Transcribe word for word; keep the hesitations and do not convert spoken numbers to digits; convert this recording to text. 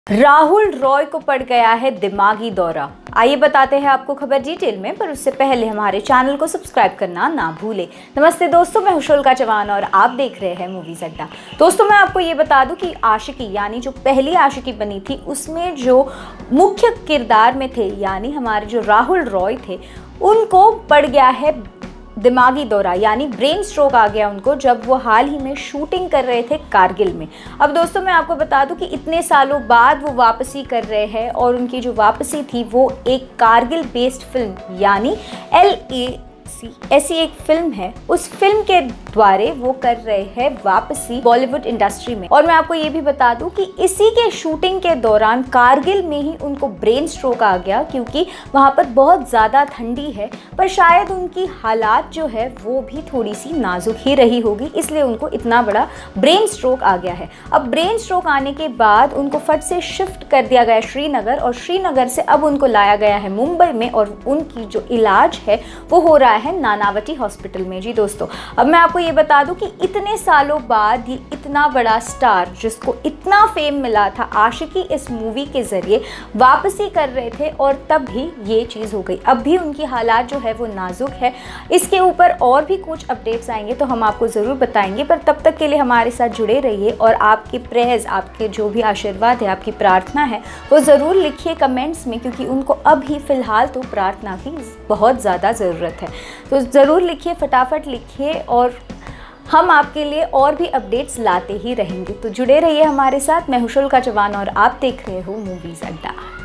राहुल रॉय को पड़ गया है दिमागी दौरा। आइए बताते हैं आपको खबर डिटेल में, पर उससे पहले हमारे चैनल को सब्सक्राइब करना ना भूलें। नमस्ते दोस्तों, मैं हुशोलका चौहान और आप देख रहे हैं मूवीज अड्डा। दोस्तों, मैं आपको ये बता दूं कि आशिकी यानी जो पहली आशिकी बनी थी उसमें जो मुख्य किरदार में थे यानी हमारे जो राहुल रॉय थे, उनको पड़ गया है दिमागी दौरा यानी ब्रेन स्ट्रोक आ गया उनको, जब वो हाल ही में शूटिंग कर रहे थे कारगिल में। अब दोस्तों, मैं आपको बता दूं कि इतने सालों बाद वो वापसी कर रहे हैं और उनकी जो वापसी थी वो एक कारगिल बेस्ड फिल्म यानी एल ए ऐसी एक फिल्म है, उस फिल्म के द्वारे वो कर रहे हैं वापसी बॉलीवुड इंडस्ट्री में। और मैं आपको ये भी बता दूं कि इसी के शूटिंग के दौरान कारगिल में ही उनको ब्रेन स्ट्रोक आ गया, क्योंकि वहां पर बहुत ज़्यादा ठंडी है, पर शायद उनकी हालात जो है वो भी थोड़ी सी नाजुक ही रही होगी, इसलिए उनको इतना बड़ा ब्रेन स्ट्रोक आ गया है। अब ब्रेन स्ट्रोक आने के बाद उनको फट से शिफ्ट कर दिया गया श्रीनगर, और श्रीनगर से अब उनको लाया गया है मुंबई में, और उनकी जो इलाज है वो हो रहा है नानावती हॉस्पिटल में। जी दोस्तों, अब मैं आपको ये बता दूं कि इतने सालों बाद ये इतना बड़ा स्टार जिसको इतना फेम मिला था आशिकी इस मूवी के जरिए वापसी कर रहे थे, और तब भी ये चीज़ हो गई। अब भी उनकी हालात जो है वो नाजुक है। इसके ऊपर और भी कुछ अपडेट्स आएंगे तो हम आपको ज़रूर बताएंगे, पर तब तक के लिए हमारे साथ जुड़े रहिए और आपके प्रेयर्स, आपके जो भी आशीर्वाद है, आपकी प्रार्थना है, वो ज़रूर लिखिए कमेंट्स में, क्योंकि उनको अभी फ़िलहाल तो प्रार्थना की बहुत ज़्यादा ज़रूरत है। तो ज़रूर लिखिए, फटाफट लिखिए, और हम आपके लिए और भी अपडेट्स लाते ही रहेंगे। तो जुड़े रहिए हमारे साथ। मैं हुशोलका चौहान और आप देख रहे हो मूवीज़ अड्डा।